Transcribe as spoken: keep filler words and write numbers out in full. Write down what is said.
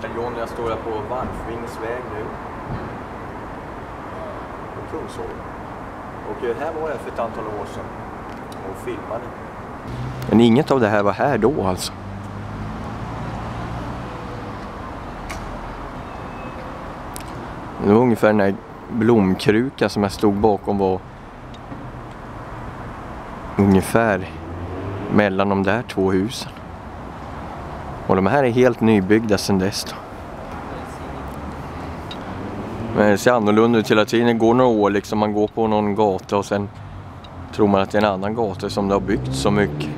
heter John, jag står här på Varfvingsväg nu. På Kungsholm. Och här var jag för ett antal år sedan och filmade. Men inget av det här var här då alltså. Det var ungefär den här blomkruka som jag stod bakom var ungefär mellan de där två husen. Och de här är helt nybyggda sedan dess då. Men det ser annorlunda ut hela tiden. Det går några år liksom, man går på någon gata och sen tror man att det är en annan gata som det har byggt så mycket.